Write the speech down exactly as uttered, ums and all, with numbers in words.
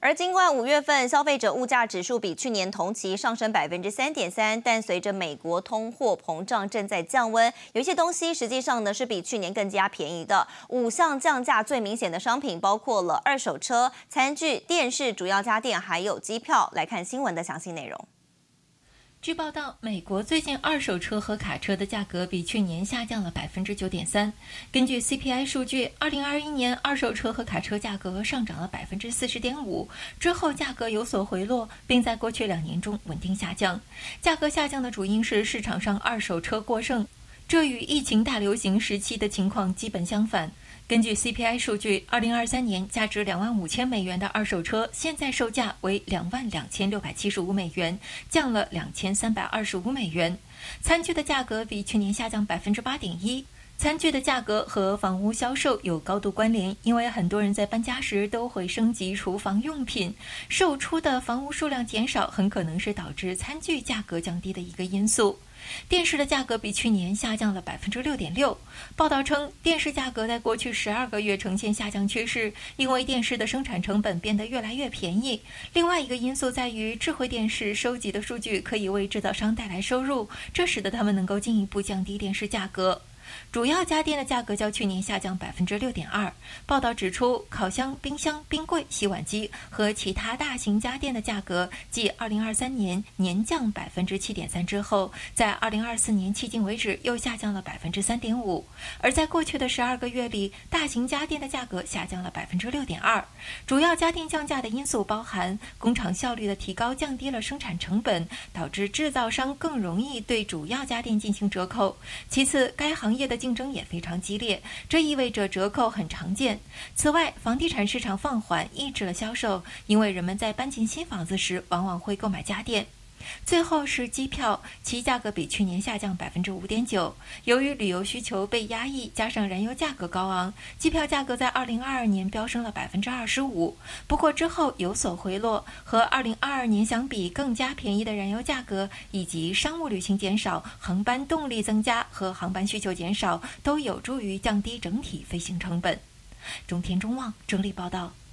而尽管五月份消费者物价指数比去年同期上升百分之三点三，但随着美国通货膨胀正在降温，有一些东西实际上呢是比去年更加便宜的。五项降价最明显的商品包括了二手车、餐具、电视、主要家电还有机票。来看新闻的详细内容。 据报道，美国最近二手车和卡车的价格比去年下降了百分之九点三。根据 C P I 数据，二零二一年二手车和卡车价格上涨了百分之四十点五，之后价格有所回落，并在过去两年中稳定下降。价格下降的主因是市场上二手车过剩，这与疫情大流行时期的情况基本相反。根据 C P I 数据，二零二三年价值两万五千美元的二手车，现在售价为两万两千六百七十五美元，降了两千三百二十五美元。餐具的价格比去年下降百分之八点一。餐具的价格和房屋销售有高度关联，因为很多人在搬家时都会升级厨房用品，售出的房屋数量减少，很可能是导致餐具价格降低的一个因素。电视的价格比去年下降了百分之六点六。报道称，电视价格在过去十二个月呈现下降趋势，因为电视的生产成本变得越来越便宜。另外一个因素在于，智慧电视收集的数据可以为制造商带来收入，这使得他们能够进一步降低电视价格。主要家电的价格较去年下降百分之六点二。报道指出，烤箱、冰箱、冰柜、洗碗机和其他大型家电的价格，继二零二三年年降百分之七点三之后，在二零二四年迄今为止又下降了百分之三点五。而在过去的十二个月里，大型家电的价格下降了百分之六点二。主要家电降价的因素包含工厂效率的提高，降低了生产成本，导致制造商更容易对主要家电进行折扣。其次，该行业的竞争也非常激烈，这意味着折扣很常见。此外，房地产市场放缓抑制了销售，因为人们在搬进新房子时往往会购买家电。最后是机票，其价格比去年下降百分之五点九。由于旅游需求被压抑，加上燃油价格高昂，机票价格在二零二二年飙升了百分之二十五。不过之后有所回落，和二零二二年相比，更加便宜的燃油价格以及商务旅行减少、航班动力增加和航班需求减少，都有助于降低整体飞行成本。中天中望整理报道。